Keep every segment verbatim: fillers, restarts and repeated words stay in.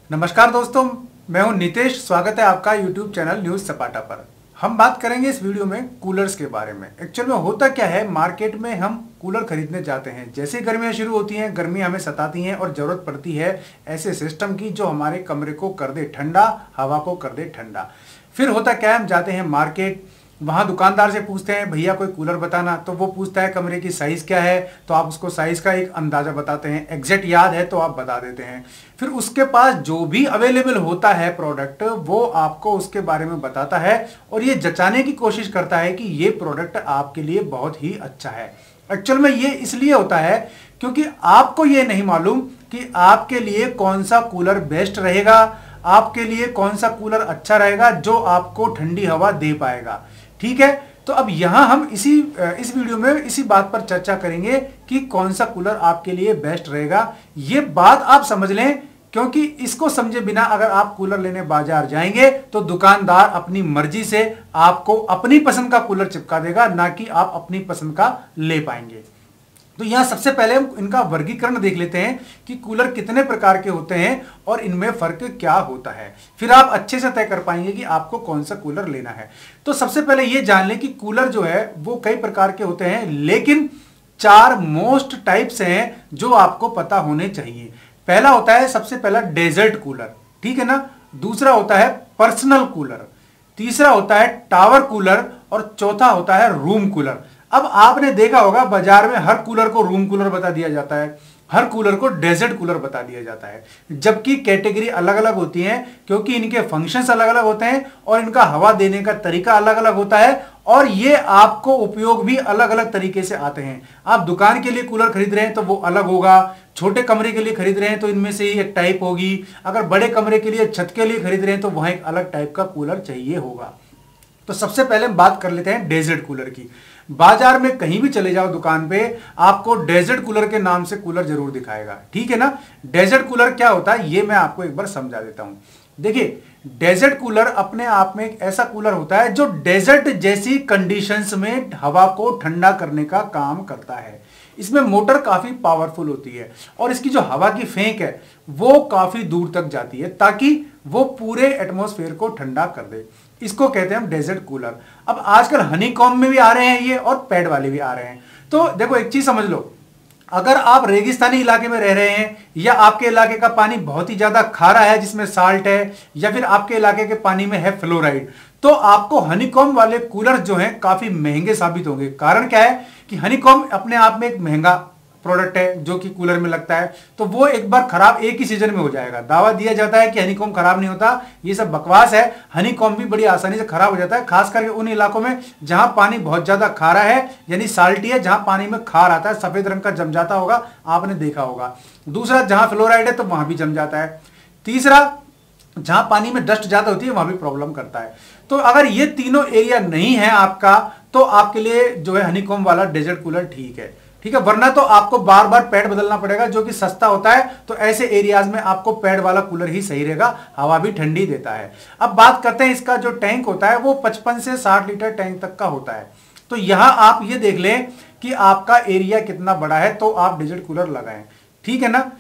नमस्कार दोस्तों, मैं हूं नितेश। स्वागत है आपका यूट्यूब चैनल न्यूज सपाटा पर। हम बात करेंगे इस वीडियो में कूलर्स के बारे में। एक्चुअल में होता क्या है, मार्केट में हम कूलर खरीदने जाते हैं, जैसे गर्मियां शुरू होती हैं, गर्मियां हमें सताती हैं और जरूरत पड़ती है ऐसे सिस्टम की जो हमारे कमरे को कर दे ठंडा, हवा को कर दे ठंडा। फिर होता क्या है, हम जाते हैं मार्केट, वहाँ दुकानदार से पूछते हैं भैया कोई कूलर बताना, तो वो पूछता है कमरे की साइज़ क्या है, तो आप उसको साइज़ का एक अंदाज़ा बताते हैं, एग्जैक्ट याद है तो आप बता देते हैं। फिर उसके पास जो भी अवेलेबल होता है प्रोडक्ट, वो आपको उसके बारे में बताता है और ये जचाने की कोशिश करता है कि ये प्रोडक्ट आपके लिए बहुत ही अच्छा है। एक्चुअल में ये इसलिए होता है क्योंकि आपको ये नहीं मालूम कि आपके लिए कौन सा कूलर बेस्ट रहेगा, आपके लिए कौन सा कूलर अच्छा रहेगा जो आपको ठंडी हवा दे पाएगा। ठीक है, तो अब यहां हम इसी इस वीडियो में इसी बात पर चर्चा करेंगे कि कौन सा कूलर आपके लिए बेस्ट रहेगा। ये बात आप समझ लें, क्योंकि इसको समझे बिना अगर आप कूलर लेने बाजार जाएंगे तो दुकानदार अपनी मर्जी से आपको अपनी पसंद का कूलर चिपका देगा, ना कि आप अपनी पसंद का ले पाएंगे। तो यहां सबसे पहले हम इनका वर्गीकरण देख लेते हैं कि कूलर कितने प्रकार के होते हैं और इनमें फर्क क्या होता है। फिर आप अच्छे से तय कर पाएंगे कि आपको कौन सा कूलर लेना है। तो सबसे पहले यह जान लें कि कूलर जो है वो कई प्रकार के होते हैं, लेकिन चार मोस्ट टाइप्स हैं जो आपको पता होने चाहिए। पहला होता है सबसे पहला डेजर्ट कूलर, ठीक है ना। दूसरा होता है पर्सनल कूलर, तीसरा होता है टावर कूलर और चौथा होता है रूम कूलर। अब आपने देखा होगा बाजार में हर कूलर को रूम कूलर बता दिया जाता है, हर कूलर को डेजर्ट कूलर बता दिया जाता है, जबकि कैटेगरी अलग अलग होती है क्योंकि इनके फंक्शंस अलग अलग होते हैं और इनका हवा देने का तरीका अलग अलग होता है और ये आपको उपयोग भी अलग अलग तरीके से आते हैं। आप दुकान के लिए कूलर खरीद रहे हैं तो वो अलग होगा, छोटे कमरे के लिए खरीद रहे हैं तो इनमें से ही एक टाइप होगी, अगर बड़े कमरे के लिए छत के लिए खरीद रहे हैं तो वहां एक अलग टाइप का कूलर चाहिए होगा। तो सबसे पहले हम बात कर लेते हैं डेजर्ट कूलर की। बाजार में कहीं भी चले जाओ दुकान पे, आपको डेजर्ट कूलर के नाम से कूलर जरूर दिखाएगा, ठीक है ना। डेजर्ट कूलर क्या होता है ये मैं आपको एक बार समझा देता हूं। देखिए, डेजर्ट कूलर अपने आप में एक ऐसा कूलर होता है जो डेजर्ट जैसी कंडीशंस में हवा को ठंडा करने का काम करता है। इसमें मोटर काफी पावरफुल होती है और इसकी जो हवा की फेंक है वो काफी दूर तक जाती है ताकि वो पूरे एटमॉस्फेयर को ठंडा कर दे। इसको कहते हैं हम डेजर्ट कूलर। अब आजकल हनीकॉम्ब में भी आ रहे हैं ये और पैड वाले भी आ रहे हैं। तो देखो एक चीज समझ लो, अगर आप रेगिस्तानी इलाके में रह रहे हैं या आपके इलाके का पानी बहुत ही ज्यादा खारा है जिसमें साल्ट है, या फिर आपके इलाके के पानी में है फ्लोराइड, तो आपको हनीकॉम्ब वाले कूलर जो हैं काफी महंगे साबित होंगे। कारण क्या है कि हनीकॉम्ब अपने आप में एक महंगा प्रोडक्ट है जो कि कूलर में लगता है, तो वो एक बार खराब एक ही सीजन में हो जाएगा। दावा दिया जाता है कि हनीकॉम्ब खराब नहीं होता, ये सब बकवास है। हनीकॉम्ब भी बड़ी आसानी से खराब हो जाता है, खास करके उन इलाकों में जहां पानी बहुत ज्यादा खारा है, यानी साल्टी है, जहां पानी में खार आता है, सफेद रंग का जम जाता होगा, आपने देखा होगा। दूसरा, जहां फ्लोराइड है तो वहां भी जम जाता है। तीसरा, जहां पानी में डस्ट ज्यादा होती है वहां भी प्रॉब्लम करता है। तो अगर ये तीनों एरिया नहीं है आपका, तो आपके लिए जो है हनीकॉम्ब वाला डेजर्ट कूलर ठीक है, ठीक है। वरना तो आपको बार बार पैड बदलना पड़ेगा जो कि सस्ता होता है। तो ऐसे एरियाज में आपको पैड वाला कूलर ही सही रहेगा, हवा भी ठंडी देता है। अब बात करते हैं, इसका जो टैंक होता है वो पचपन से साठ लीटर टैंक तक का होता है। तो यहां आप ये देख लें कि आपका एरिया कितना बड़ा है तो आप डेजर्ट कूलर लगाएं, ठीक है ना।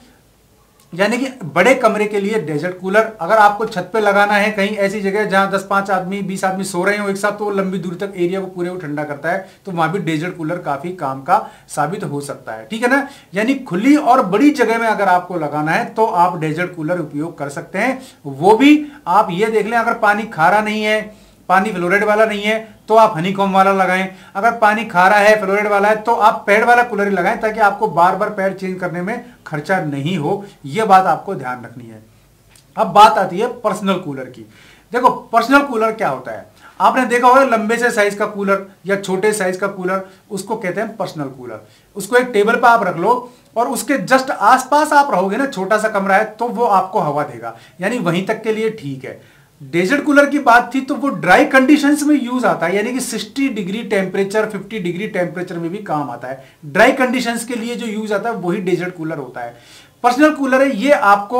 यानी कि बड़े कमरे के लिए डेजर्ट कूलर, अगर आपको छत पे लगाना है कहीं ऐसी जगह जहां दस पांच आदमी बीस आदमी सो रहे हो एक साथ, तो लंबी दूरी तक एरिया को पूरे को ठंडा करता है, तो वहां भी डेजर्ट कूलर काफी काम का साबित हो सकता है, ठीक है ना। यानी खुली और बड़ी जगह में अगर आपको लगाना है तो आप डेजर्ट कूलर उपयोग कर सकते हैं। वो भी आप ये देख लें, अगर पानी खारा नहीं है, पानी फ्लोराइड वाला नहीं है, तो आप हनीकॉम्ब वाला लगाएं। अगर पानी खारा है, फ्लोराइड वाला है, तो आप पैड वाला कूलर ही लगाएं ताकि आपको बार बार पैड चेंज करने में खर्चा नहीं हो। यह बात आपको ध्यान रखनी है। अब बात आती है पर्सनल कूलर की। देखो, पर्सनल कूलर क्या होता है, आपने देखा होगा लंबे से साइज का कूलर या छोटे साइज का कूलर, उसको कहते हैं पर्सनल कूलर। उसको एक टेबल पर आप रख लो और उसके जस्ट आसपास आप रहोगे ना, छोटा सा कमरा है तो वो आपको हवा देगा, यानी वहीं तक के लिए ठीक है। डेजर्ट कूलर की बात थी तो वो ड्राई कंडीशंस में यूज आता है, यानी कि साठ डिग्री टेम्परेचर, पचास डिग्री टेम्परेचर में भी काम आता है। ड्राई कंडीशंस के लिए जो यूज आता है वही डेजर्ट कूलर होता है। पर्सनल कूलर है, ये आपको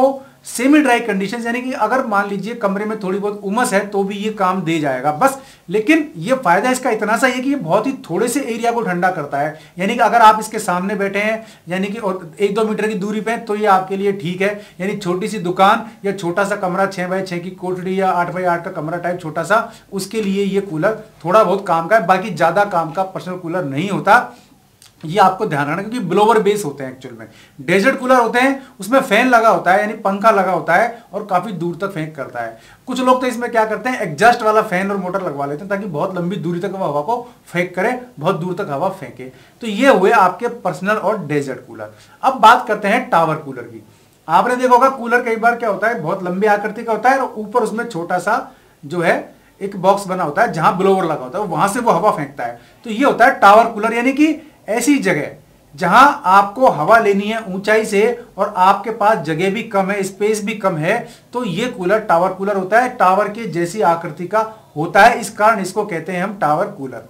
सेमी ड्राई कंडीशन, यानी कि अगर मान लीजिए कमरे में थोड़ी बहुत उमस है तो भी ये काम दे जाएगा बस। लेकिन ये फायदा इसका इतना सा है कि ये बहुत ही थोड़े से एरिया को ठंडा करता है, यानी कि अगर आप इसके सामने बैठे हैं यानी कि एक दो मीटर की दूरी पे तो ये आपके लिए ठीक है। यानी छोटी सी दुकान या छोटा सा कमरा, छह बाई छह की कोठड़ी या आठ बाई आठ का कमरा टाइप छोटा सा, उसके लिए ये कूलर थोड़ा बहुत काम का है, बाकी ज्यादा काम का पर्सनल कूलर नहीं होता। ये आपको ध्यान रखना, क्योंकि ब्लोवर बेस होते हैं एक्चुअल में। डेजर्ट कूलर होते हैं उसमें फैन लगा होता है, यानी पंखा लगा होता है और काफी दूर तक फेंक करता है। कुछ लोग तो इसमें क्या करते हैं, एग्जॉस्ट वाला फैन और मोटर लगवा लेते हैं ताकि बहुत लंबी दूरी तक वो हवा को फेंक करे, बहुत दूर तक हवा फेंके। तो ये हुए आपके पर्सनल और डेजर्ट कूलर। अब बात करते हैं टावर कूलर की। आपने देखा होगा कूलर कई बार क्या होता है, बहुत लंबी आकृति का होता है और ऊपर उसमें छोटा सा जो है एक बॉक्स बना होता है जहां ब्लोवर लगा होता है, वहां से वो हवा फेंकता है। तो ये होता है टावर कूलर, यानी कि ऐसी जगह जहां आपको हवा लेनी है ऊंचाई से और आपके पास जगह भी कम है, स्पेस भी कम है, तो ये कूलर टावर कूलर होता है। टावर के जैसी आकृति का होता है, इस कारण इसको कहते हैं हम टावर कूलर।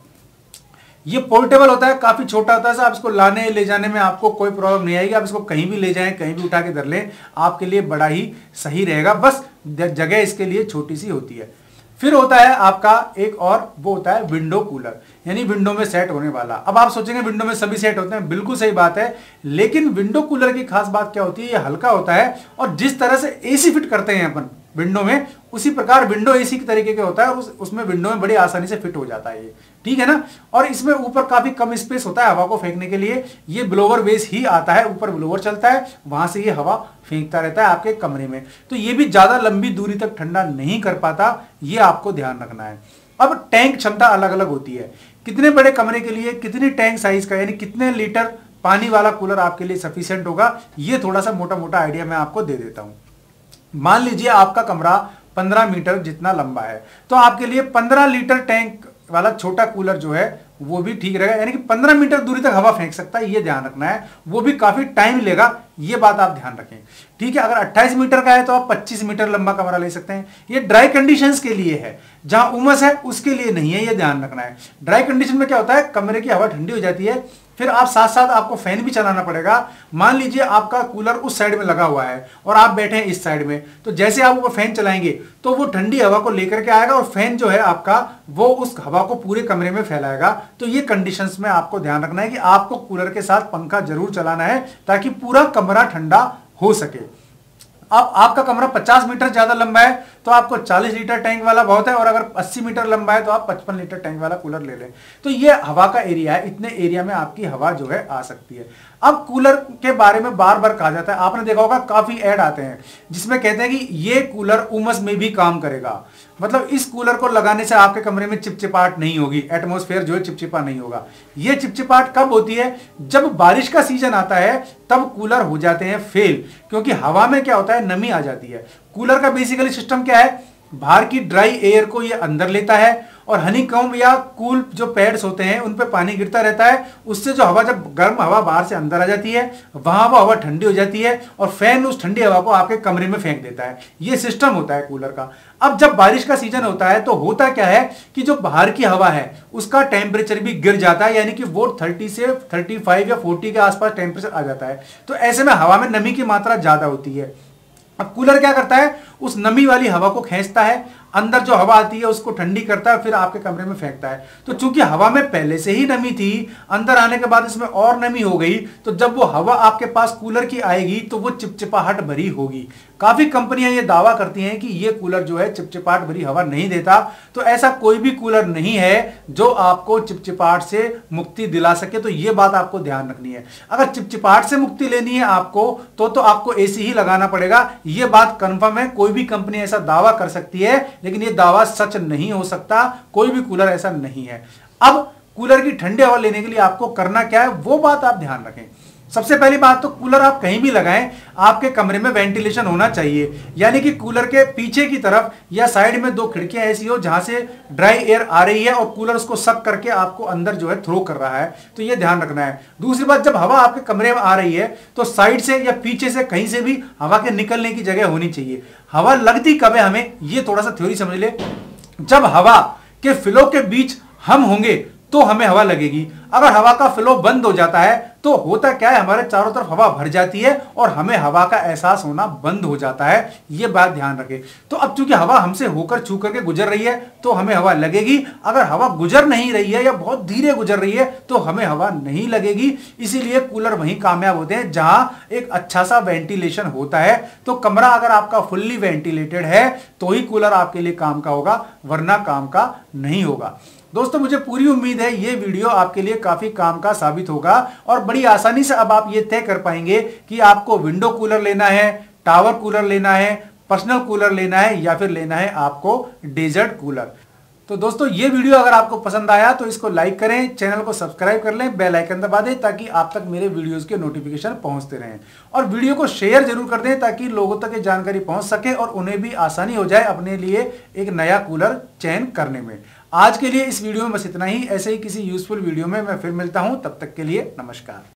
ये पोर्टेबल होता है, काफी छोटा होता है, आप इसको लाने ले जाने में आपको कोई प्रॉब्लम नहीं आएगी। आप इसको कहीं भी ले जाएं, कहीं भी उठा के धर लें, आपके लिए बड़ा ही सही रहेगा, बस जगह इसके लिए छोटी सी होती है। फिर होता है आपका एक और, वो होता है विंडो कूलर, यानी विंडो में सेट होने वाला। अब आप सोचेंगे विंडो में सभी सेट होते हैं, बिल्कुल सही बात है, लेकिन विंडो कूलर की खास बात क्या होती है, ये हल्का होता है और जिस तरह से एसी फिट करते हैं अपन विंडो में, उसी प्रकार विंडो एसी के तरीके का होता है और उस, उसमें विंडो में बड़ी आसानी से फिट हो जाता है ये, ठीक है ना। और इसमें ऊपर काफी कम स्पेस होता है हवा को फेंकने के लिए। ये ब्लोवर बेस ही आता है, ऊपर ब्लोवर चलता है, वहां से ये हवा फेंकता रहता है आपके कमरे में। तो ये भी ज्यादा लंबी दूरी तक ठंडा नहीं कर पाता, ये आपको ध्यान रखना है। अब टैंक क्षमता अलग अलग होती है, कितने बड़े कमरे के लिए कितनी टैंक साइज का, यानी कितने लीटर पानी वाला कूलर आपके लिए सफिशिएंट होगा, ये थोड़ा सा मोटा मोटा आइडिया मैं आपको दे देता हूं। मान लीजिए आपका कमरा पंद्रह मीटर जितना लंबा है, तो आपके लिए पंद्रह लीटर टैंक वाला छोटा कूलर जो है वो भी ठीक रहेगा, यानी कि पंद्रह मीटर दूरी तक हवा फेंक सकता है, ये ध्यान रखना है। वो भी काफी टाइम लेगा, ये बात आप ध्यान रखें, ठीक है। अगर अट्ठाईस मीटर का है तो आप पच्चीस मीटर लंबा कमरा ले सकते हैं। ये ड्राई कंडीशंस के लिए है, जहां उमस है उसके लिए नहीं है, ये ध्यान रखना है। ड्राई कंडीशन में क्या होता है, कमरे की हवा ठंडी हो जाती है, फिर आप साथ साथ आपको फैन भी चलाना पड़ेगा। मान लीजिए आपका कूलर उस साइड में लगा हुआ है और आप बैठे हैं इस साइड में, तो जैसे आप ऊपर फैन चलाएंगे तो वो ठंडी हवा को लेकर के आएगा और फैन जो है आपका वो उस हवा को पूरे कमरे में फैलाएगा। तो ये कंडीशंस में आपको ध्यान रखना है कि आपको कूलर के साथ पंखा जरूर चलाना है ताकि पूरा कमरा ठंडा हो सके। अब आपका कमरा पचास मीटर ज्यादा लंबा है तो आपको चालीस लीटर टैंक वाला बहुत है, और अगर अस्सी मीटर लंबा है तो आप पचपन लीटर टैंक वाला कूलर ले लें। तो ये हवा का एरिया है, इतने एरिया में आपकी हवा जो है आ सकती है। अब कूलर के बारे में बार बार कहा जाता है, आपने देखा होगा काफी ऐड आते हैं जिसमें कहते हैं कि ये कूलर उमस में भी काम करेगा, मतलब इस कूलर को लगाने से आपके कमरे में चिपचिपाहट नहीं होगी, एटमॉस्फेयर जो है चिपचिपा नहीं होगा। ये चिपचिपाहट कब होती है, जब बारिश का सीजन आता है तब कूलर हो जाते हैं फेल, क्योंकि हवा में क्या होता है, नमी आ जाती है। कूलर का बेसिकली सिस्टम क्या है, बाहर की ड्राई एयर को ये अंदर लेता है और हनीकॉम्ब या कूल जो पैड्स होते हैं उन पे पानी गिरता रहता है, उससे जो हवा, जब गर्म हवा बाहर से अंदर आ जाती है वहां वो हवा ठंडी हो जाती है और फैन उस ठंडी हवा को आपके कमरे में फेंक देता है। ये सिस्टम होता है कूलर का। अब जब बारिश का सीजन होता है तो होता क्या है कि जो बाहर की हवा है उसका टेम्परेचर भी गिर जाता है, यानी कि वो तीस से पैंतीस या चालीस के आसपास टेम्परेचर आ जाता है। तो ऐसे में हवा में नमी की मात्रा ज्यादा होती है। अब कूलर क्या करता है, उस नमी वाली हवा को खींचता है, अंदर जो हवा आती है उसको ठंडी करता है, फिर आपके कमरे में फेंकता है। तो चूंकि हवा में पहले से ही नमी थी, अंदर आने के बाद इसमें और नमी हो गई, तो जब वो हवा आपके पास कूलर की आएगी तो वो चिपचिपाहट भरी होगी। काफी कंपनियां ये दावा करती हैं कि ये कूलर जो है चिपचिपाहट भरी हवा नहीं देता, तो ऐसा कोई भी कूलर नहीं है जो आपको चिपचिपाहट से मुक्ति दिला सके। तो ये बात आपको ध्यान रखनी है। अगर चिपचिपाहट से मुक्ति लेनी है आपको तो तो आपको एसी ही लगाना पड़ेगा, ये बात कंफर्म है। कोई भी कंपनी ऐसा दावा कर सकती है, लेकिन ये दावा सच नहीं हो सकता, कोई भी कूलर ऐसा नहीं है। अब कूलर की ठंडी हवा लेने के लिए आपको करना क्या है, वो बात आप ध्यान रखें। सबसे पहली बात तो कूलर आप कहीं भी लगाएं, आपके कमरे में वेंटिलेशन होना चाहिए, यानी कि कूलर के पीछे की तरफ या साइड में दो खिड़कियां ऐसी हो जहां से ड्राई एयर आ रही है और कूलर उसको सक करके आपको अंदर जो है थ्रो कर रहा है। तो ये ध्यान रखना है। दूसरी बात, जब हवा आपके कमरे में आ रही है तो साइड से या पीछे से कहीं से भी हवा के निकलने की जगह होनी चाहिए। हवा लगती कब है हमें, ये थोड़ा सा थ्योरी समझ ले। जब हवा के फ्लो के बीच हम होंगे तो हमें हवा लगेगी। अगर हवा का फ्लो बंद हो जाता है तो होता क्या है, हमारे चारों तरफ हवा भर जाती है और हमें हवा का एहसास होना बंद हो जाता है। ये बात ध्यान रखें। तो अब चूंकि हवा हमसे होकर छू करके गुजर रही है तो हमें हवा लगेगी, अगर हवा गुजर नहीं रही है या बहुत धीरे गुजर रही है तो हमें हवा नहीं लगेगी। इसीलिए कूलर वहीं कामयाब होते हैं जहां एक अच्छा सा वेंटिलेशन होता है। तो कमरा अगर आपका फुल्ली वेंटिलेटेड है तो ही कूलर आपके लिए काम का होगा, वरना काम का नहीं होगा। दोस्तों मुझे पूरी उम्मीद है ये वीडियो आपके लिए काफी काम का साबित होगा और बड़ी आसानी से अब आप ये तय कर पाएंगे कि आपको विंडो कूलर लेना है, टावर कूलर लेना है, पर्सनल कूलर लेना है या फिर लेना है आपको डेजर्ट कूलर। तो दोस्तों ये वीडियो अगर आपको पसंद आया तो इसको लाइक करें, चैनल को सब्सक्राइब कर लें, बेल आइकन दबा दें ताकि आप तक मेरे वीडियोस के नोटिफिकेशन पहुंचते रहें। और वीडियो को शेयर जरूर कर दें ताकि लोगों तक ये जानकारी पहुंच सके और उन्हें भी आसानी हो जाए अपने लिए एक नया कूलर चयन करने में। आज के लिए इस वीडियो में बस इतना ही। ऐसे ही किसी यूजफुल वीडियो में मैं फिर मिलता हूं, तब तक के लिए नमस्कार।